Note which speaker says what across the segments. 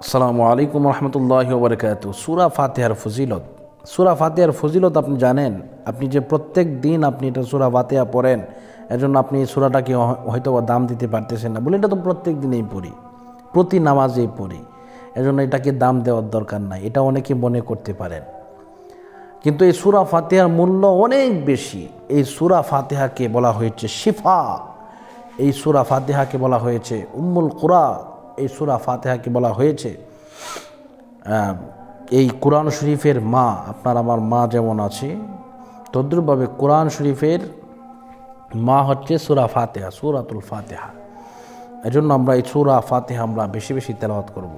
Speaker 1: আসসালামু আলাইকুম রহমতুল্লাহি ওয়া বারাকাতুহু। সূরা ফাতিহার ফজিলত। সূরা ফাতিহার ফজিলত আপনি জানেন? আপনি যে প্রত্যেক দিন আপনি এটা সূরা ফাতিহা পড়েন, এজন্য আপনি এই সূরাটাকে হয়তো দাম দিতে পারতেছেন না বলে এটা তো প্রত্যেক দিনেই পড়ি, প্রতি নামাজেই পড়ি, এজন্য এটাকে দাম দেওয়ার দরকার নাই, এটা অনেকে মনে করতে পারেন। কিন্তু এই সূরা ফাতিহার মূল্য অনেক বেশি। এই সূরা ফাতিহাকে বলা হয়েছে শিফা, এই সূরা ফাতিহাকে বলা হয়েছে উম্মুল কুরা, এই সূরা ফাতিহাকে বলা হয়েছে এই কোরআন শরীফের মা। আপনার আমার মা যেমন আছে, তদ্রূপভাবে কোরআন শরীফের মা হচ্ছে সূরা ফাতিহা, সূরাতুল ফাতিহা। এজন্য আমরা এই সূরা ফাতিহা আমরা বেশি বেশি তেলাওয়াত করব।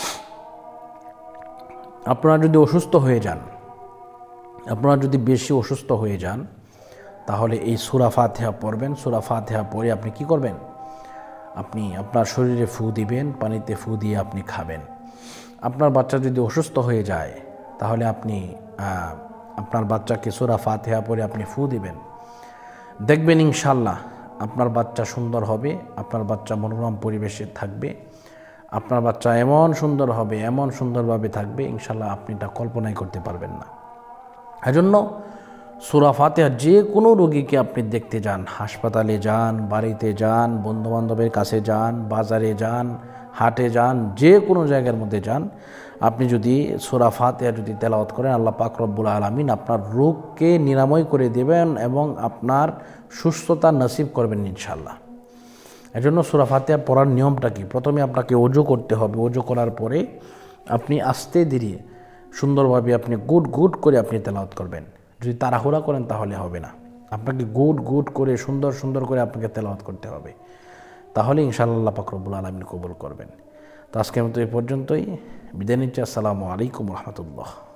Speaker 1: আপনারা যদি অসুস্থ হয়ে যান, আপনারা যদি বেশি অসুস্থ হয়ে যান, তাহলে এই সূরা ফাতিহা পড়বেন। সূরা ফাতিহা পড়ে আপনি কি করবেন? আপনি আপনার শরীরে ফু দিবেন, পানিতে ফু দিয়ে আপনি খাবেন। আপনার বাচ্চা যদি অসুস্থ হয়ে যায়, তাহলে আপনি আপনার বাচ্চাকে সূরা ফাতিহা পড়ে আপনি ফু দিবেন। দেখবেন ইনশাআল্লাহ আপনার বাচ্চা সুন্দর হবে, আপনার বাচ্চা মনোরম পরিবেশে থাকবে, আপনার বাচ্চা এমন সুন্দর হবে, এমন সুন্দরভাবে থাকবে, ইনশাআল্লাহ আপনি এটা কল্পনাই করতে পারবেন না। এজন্য সূরা ফাতিহা যে কোনো রোগীকে আপনি দেখতে যান, হাসপাতালে যান, বাড়িতে যান, বন্ধুবান্ধবের কাছে যান, বাজারে যান, হাটে যান, যে কোনো জায়গার মধ্যে যান, আপনি যদি সূরা ফাতিহা যদি তেলাওয়াত করেন, আল্লাহ পাক রব্বুল আলামিন আপনার রোগকে নিরাময় করে দেবেন এবং আপনার সুস্থতা নসিব করবেন ইনশাআল্লাহ। এজন্য সূরা ফাতিহা পড়ার নিয়মটা কি? প্রথমে আপনাকে ওযু করতে হবে। ওযু করার পরে আপনি আস্তে ধীরে সুন্দরভাবে আপনি গুড গুড করে আপনি তেলাওয়াত করবেন। যদি তাড়াহুড়া করেন তাহলে হবে না, আপনাকে গুড গুড করে সুন্দর সুন্দর করে আপনাকে তেলাওয়াত করতে হবে, তাহলে ইনশাআল্লাহ আল্লাহ পাক রব্বুল আলামিন কবুল করবেন। তো আজকের মতো এই পর্যন্তই, বিদায় নিচ্ছি। আসসালামু আলাইকুম রহমতুল্লাহ।